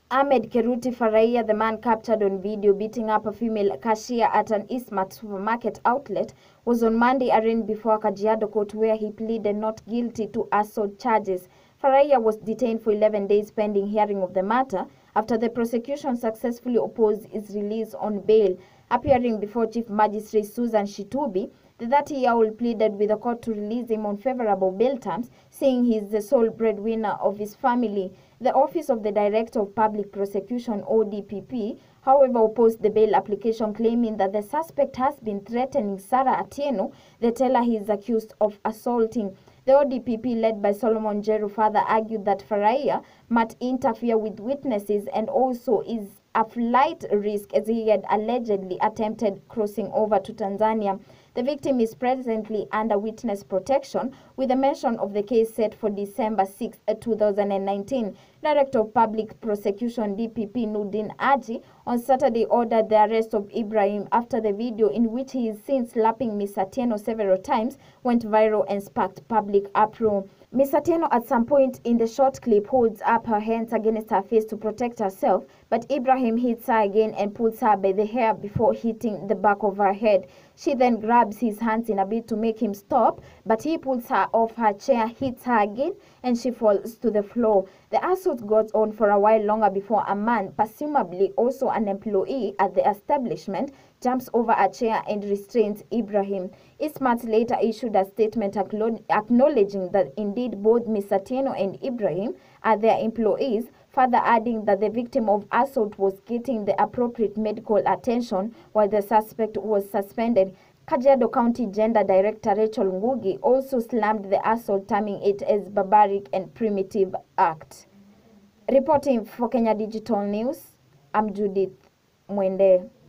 Ahmed Keruti Faraia, the man captured on video beating up a female cashier at an Eastmart supermarket outlet, was on Monday arraigned before Kajiado Court, where he pleaded not guilty to assault charges. Faraia was detained for 11 days pending hearing of the matter after the prosecution successfully opposed his release on bail. Appearing before Chief Magistrate Susan Shitubi, the 30-year-old pleaded with the court to release him on favorable bail terms, saying he is the sole breadwinner of his family. The Office of the Director of Public Prosecution, ODPP, however, opposed the bail application, claiming that the suspect has been threatening Sarah Atieno, the teller he is accused of assaulting. The ODPP, led by Solomon Jeru, further argued that Faraia might interfere with witnesses and also is a flight risk as he had allegedly attempted crossing over to Tanzania. The victim is presently under witness protection, with a mention of the case set for December 6, 2019. Director of Public Prosecution DPP Nudin Aji on Saturday ordered the arrest of Ibrahim after the video, in which he is seen slapping Ms. Atieno several times, went viral and sparked public uproar. Ms. Atieno at some point in the short clip holds up her hands against her face to protect herself, but Ibrahim hits her again and pulls her by the hair before hitting the back of her head. She then grabs his hands in a bid to make him stop, but he pulls her off her chair, hits her again, and she falls to the floor. The assault goes on for a while longer before a man, presumably also an employee at the establishment, jumps over a chair and restrains Ibrahim. Eastmart later issued a statement acknowledging that indeed both Ms. Atieno and Ibrahim are their employees, further adding that the victim of assault was getting the appropriate medical attention while the suspect was suspended. Kajiado County Gender Director Rachel Ngugi also slammed the assault, terming it as barbaric and primitive act. Reporting for Kenya Digital News, I'm Judith Mwende.